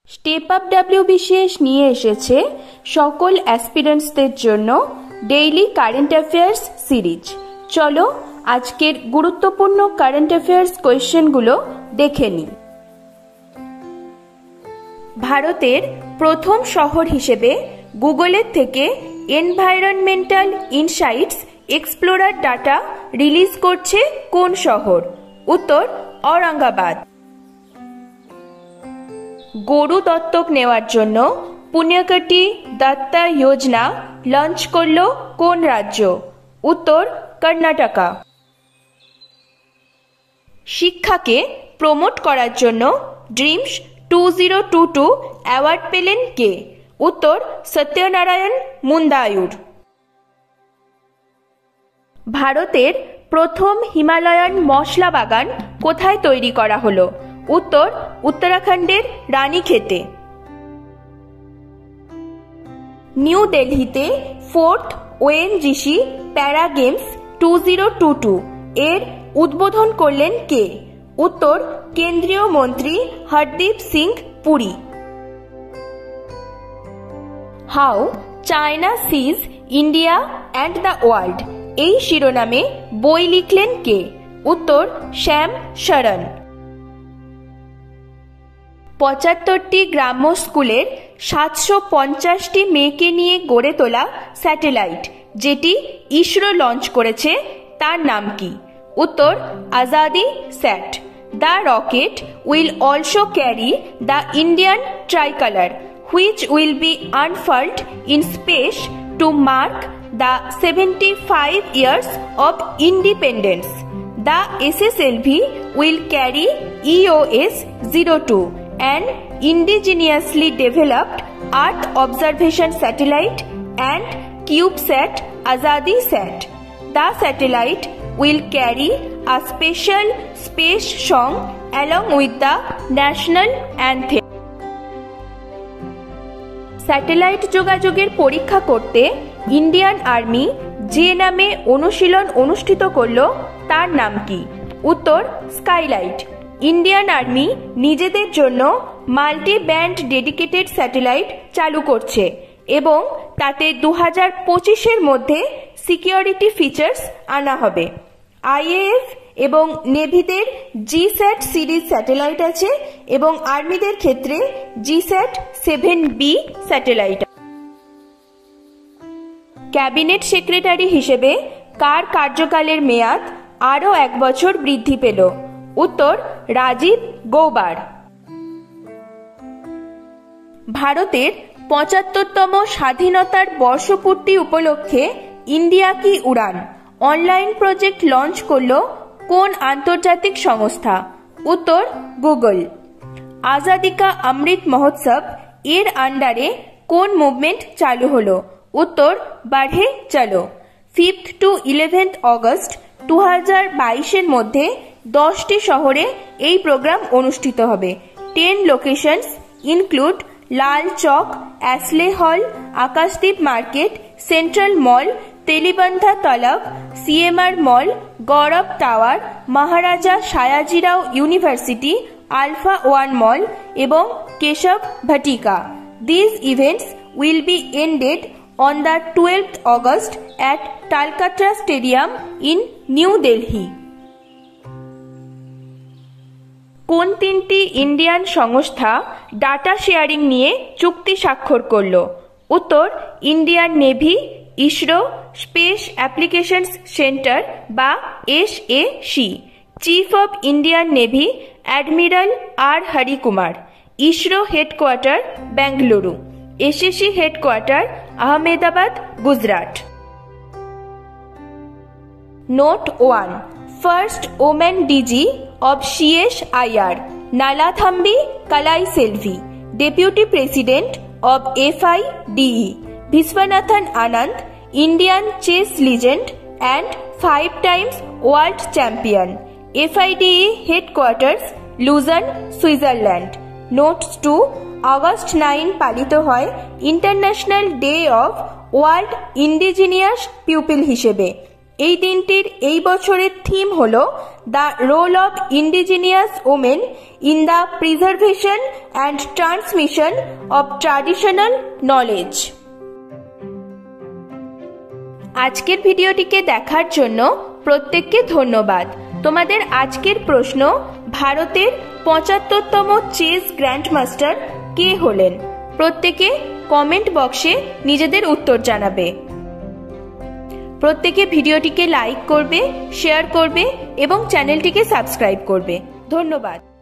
Step up W বিশেষ নিয়ে এসেছে সকল অ্যাসপিরেন্টসদের জন্য ডেইলি কারেন্ট অ্যাফেয়ার্স সিরিজ। চলো আজকের গুরুত্বপূর্ণ কারেন্ট অ্যাফেয়ার্স কোয়েশ্চেনগুলো দেখে নিই। ভারতের প্রথম শহর হিসেবে গুগলের থেকে environmental insights explorer data release করছে কোন শহর? উত্তর ঔরঙ্গাবাদ। গরু দত্তক নেওয়ার জন্য পুণ্যকটি দত্তা যোজনা লঞ্চ করল কোন রাজ্য? উত্তর কর্ণাটকা। শিক্ষাকে প্রমোট করার জন্য ড্রিমস 2022 অ্যাওয়ার্ড পেলেন কে? উত্তর সত্যনারায়ণ মুন্দায়ুর। ভারতের প্রথম হিমালয়ান মশলা বাগান কোথায় তৈরি করা হলো? উত্তর উত্তরাখণ্ডের রানীক্ষেতে। নিউ দিল্লিতে ফোর্থ ওএনজিসি প্যারা গেমস 2022 এর উদ্বোধন করলেন কে? উত্তর কেন্দ্রীয় মন্ত্রী Hardeep Singh Puri. How China sees India and the world এই শিরোনামে বই লিখলেন কে? উত্তর শ্যাম শরণ। ৭৫টি গ্রাম্য স্কুলের ৭৫০টি মেয়েকে নিয়ে গড়ে তোলা স্যাটেলাইট যেটি ইসরো লঞ্চ করেছে তার নাম কি? উত্তর Azadi SAT. The rocket will also carry the Indian tricolour which will be unfurled in space to mark the 75 years of independence. The SSLV will carry EOS-02, an indigenously developed Earth observation satellite, and CubeSat Azadi Sat. The satellite will carry a special space song along with the national anthem. Satellite যোগাযোগের পরীক্ষা করতে Indian army যে নামে অনুশীলন অনুষ্ঠিত করল তার নাম কি? উত্তর স্কাইলাইট। ইন্ডিয়ান আর্মি নিজেদের জন্য মাল্টি ব্যান্ড ডেডিকেটেড স্যাটেলাইট চালু করছে এবং তাতে 2025-এর মধ্যে সিকিউরিটি ফিচার্স আনা হবে। আইএএফ এবং নেভিদের জিস্যাট সিরিজ স্যাটেলাইট আছে এবং আর্মিদের ক্ষেত্রে GSAT 7B satellite. Cabinet secretary হিসেবে কার কার্যকালের মেয়াদ আরও 1 বছর বৃদ্ধি পেল? উত্তর রাজীব গৌবার। ভারতের 75তম স্বাধীনতার বর্ষপূর্তি উপলক্ষে ইন্ডিয়া কি উড়ান অনলাইন প্রজেক্ট লঞ্চ করল কোন আন্তর্জাতিক সংস্থা? উত্তর গুগল। আজাদি কা অমৃত মহোৎসব এর আন্ডারে কোন মুভমেন্ট চালু হলো? উত্তর বাড়ে চলো। 5th to 11th অগস্ট 2022-এর মধ্যে 10টি শহরে এই প্রোগ্রাম অনুষ্ঠিত হবে। 10 locations include Lal Chowk, Astley Hall, Akashdeep Market, Central Mall, Telibandha Talab, CMR Mall, Gaurav Tower, Maharaja Sayajirao University, Alpha One Mall এবং Keshav Vatika. These events will be ended on the 12th August at Talkatora Stadium in New Delhi. কোন 3টি Indian সংস্থা data sharing নিয়ে চুক্তি স্বাক্ষর করল? উত্তর Indian Navy, ISRO, space applications centre বা SAC। Chief of Indian Navy admiral R Hari Kumar. ISRO headquarter Bengaluru. SAC headquarter Ahmedabad, Gujarat. Note 1 first women DG of CSIR Nalathambi Kalaiselvi, Deputy President of FIDE Viswanathan Anand, Indian chess legend and 5 times world champion. FIDE headquarters Lausanne, Switzerland. Notes 2 August 9 পালিত হয় international day of world indigenous people হিসেবে। এই দিনটির এই বছরের theme হল the role of indigenous women in the preservation and transmission of traditional knowledge. আজকের ভিডিওটিকে দেখার জন্য প্রত্যেককে ধন্যবাদ। তোমাদের আজকের প্রশ্ন, ভারতের ৭৫তম চেস গ্র্যান্ডমাস্টার কে হলেন? প্রত্যেকে কমেন্ট বক্সে নিজেদের উত্তর জানাবে। প্রত্যেকে ভিডিওটিকে লাইক করবে, শেয়ার করবে এবং চ্যানেলটিকে সাবস্ক্রাইব করবে। ধন্যবাদ।